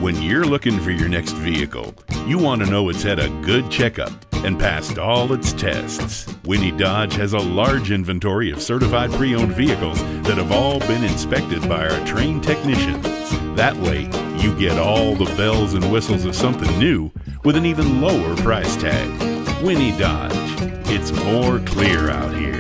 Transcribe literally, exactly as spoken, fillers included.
When you're looking for your next vehicle, you want to know it's had a good checkup and passed all its tests. Winnie Dodge has a large inventory of certified pre-owned vehicles that have all been inspected by our trained technicians. That way, you get all the bells and whistles of something new with an even lower price tag. Winnie Dodge. It's more clear out here.